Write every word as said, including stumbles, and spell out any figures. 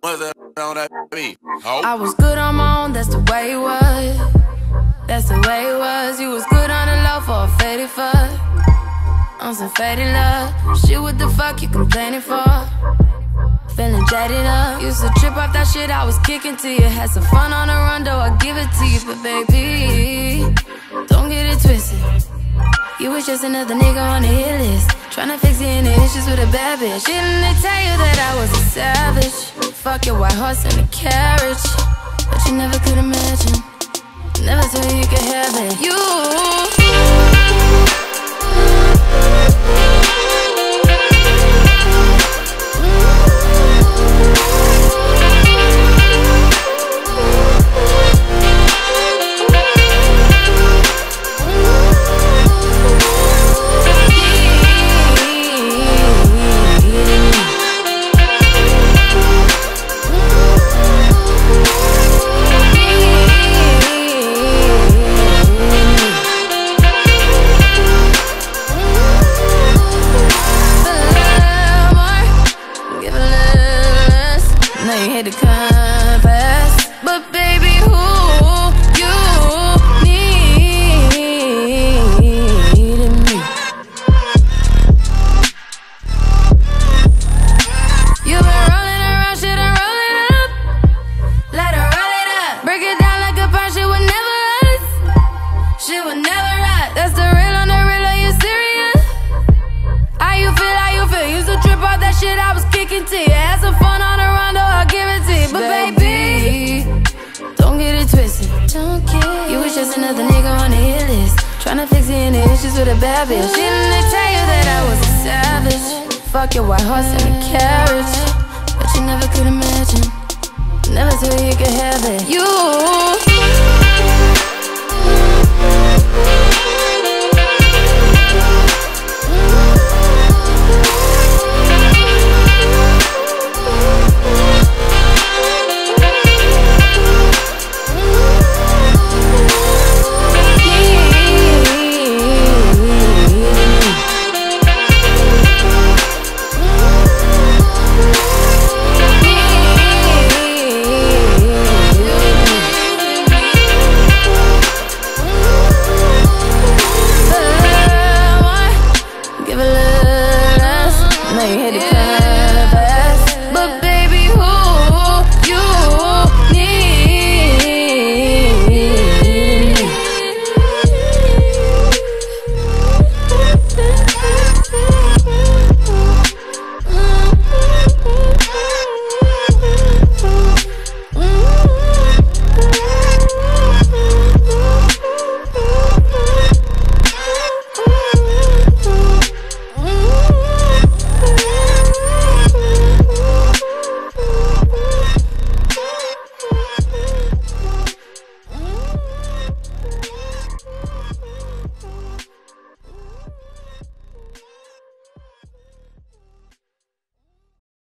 What the on that beat? Oh. I was good on my own, that's the way it was. That's the way it was. You was good on the low for a faded fuck. On some faded love. Shit, what the fuck you complaining for? Feeling jaded up. Used to trip off that shit I was kicking to you. Had some fun on the run, though I give it to you. But baby, don't get it twisted. You was just another nigga on the hit list, tryna fix any issues with a bad bitch. Didn't they tell you that I was a savage? Fuck your white horse and a carriage. But you never could imagine, never thought you could have it. You hit the compass, but baby, who you needed me. You been rolling around, shit, and roll it up. Let her roll it up. Break it down like a pound, shit would never rust. Shit would never rust. That's the real on the real, are you serious? How you feel, how you feel? Used to trip off that shit I was kicking to you. Had some fun on the run, though I'll give it to you. But baby, don't get it twisted. Don't get You was just another nigga on the hit list, tryna fix any issues with a bad bitch. Didn't they tell you that I was a savage? Fuck your white horse and a carriage. But you never could imagine, never thought you could have it. You